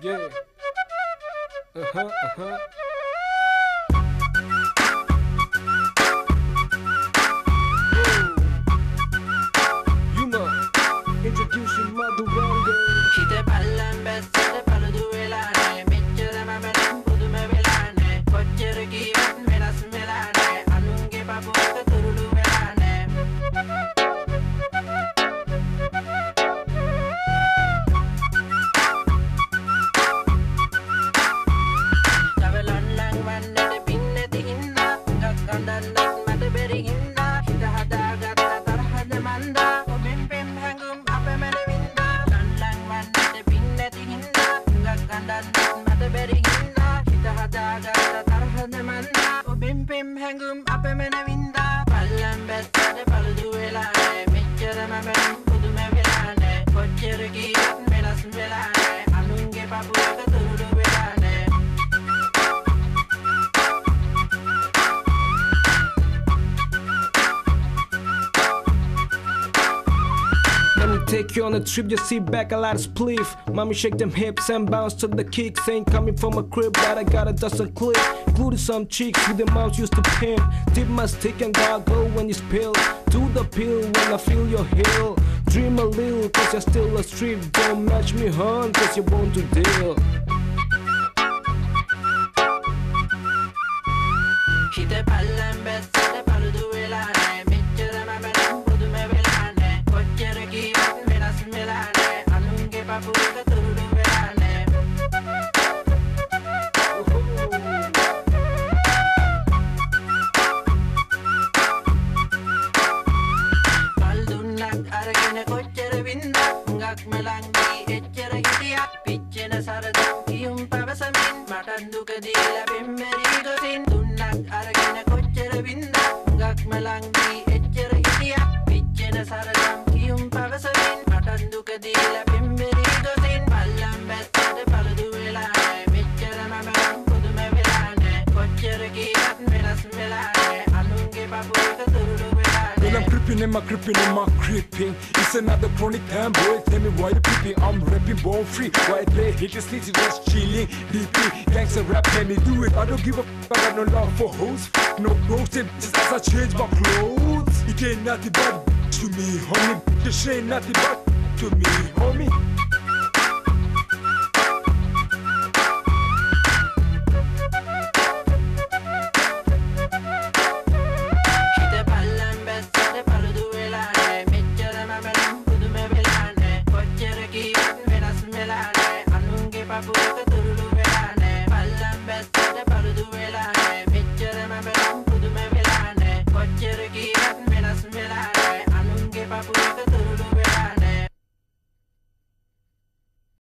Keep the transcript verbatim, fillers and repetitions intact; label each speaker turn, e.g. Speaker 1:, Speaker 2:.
Speaker 1: Yeah. Uh-huh, uh-huh. Yuma, introducing Madhuranga.
Speaker 2: Hita pallam bessada paludu velane mechchara mamaram puduma velane kochchara kiiවත් වෙනස් වෙලානේ අනුන්ගේ පපුවක තුරුළු වෙලානේ තවලොන්ලන් වන්නට පින්නති හින්දා හුඟක් අඬන්නත් මට බැරි හින්දා හිත හදාගත්ත තරහද මන්දා ඔබෙන් පෙම් හැඟුම් අපමණ වින්දා ලොන්ලන් වන්නට පින්නති හින්දා හුඟක් අඬන්නත් මට බැරි හින්දා හිත හදාගත්ත තරහද මන්දා ඔබෙන් පෙම් හැඟුම් අපමණ වින්දා පල්ලම් බැස්සට පළුදු වෙලානේ මෙච්චර මමනම් පුදුම වෙලානේ කොච්චර කීවත් වෙනස් වෙලානේ අනුන්ගේ පපුවක තුරුළු වෙලානේ
Speaker 1: Let me take you on a trip, just sit back, a lot of spliff. Mommy shake them hips and bounce to the kicks. Ain't coming from a crib, but I got a dozen clip. Glued to some cheeks with the mouth used to pimp. Dip my stick and gargle when you spill. Do the pill when I feel your heel. Dream a little, cause you're still a strip. Don't match me, hon, cause you want to deal.
Speaker 2: හිත පල්ලම් බැස්සට පළුදු වෙලානේ මෙච්චර මමනම් පුදුම වෙලානේ කොච්චර කීවත් වෙනස් වෙලානේ අනුන්ගේ පපුවක තුරුළු වෙලානේ පල් දුන්නක් අරගෙන කොච්චර වින්දා හුඟක්ම ලංදී එච්චර හිටියා පිච්චෙන සරදම් කියුම් පවසමින් මටත් දුක දීලා පෙම්මරී ගොසින් දුන්නක් අරගෙන කොච්චර වින්දා හුඟක්ම ලංදී එච්චර හිටියා පිච්චෙන සරදම් කියුම් පවසමින් මටත් දුක දීලා පෙම්මරී ගොසින් පල්ලම් බැස්සට පළුදු වෙලානේ මෙච්චර මමනම් පුදුම වෙලානේ කොච්චර කීවත් වෙනස් වෙලානේ අනුන්ගේ පපුවක තුරුළු වෙලානේ
Speaker 3: When I'm creeping in my creeping in my creeping, it's another chronic time, boy. Tell me why the peeping, I'm rapping born free. Why they hit the streets, just chilling. D P, gangster rap, let me do it. I don't give a f, I got no love for hoes. No roasting, just as I change my clothes. It ain't nothing but to me, homie. This ain't nothing but to me, homie.
Speaker 2: හිත පල්ලම් බැස්සට පළුදු වෙලානේ මෙච්චර මමනම් පුදුම වෙලානේ කොච්චර කීවත් වෙනස් වෙලානේ අනුන්ගේ පපුවක තුරුළු වෙලානේ පල්ලම් බැස්සට පළුදු වෙලානේ මෙච්චර මමනම් පුදුම වෙලානේ කොච්චර කීවත් වෙනස් වෙලානේ අනුන්ගේ පපුවක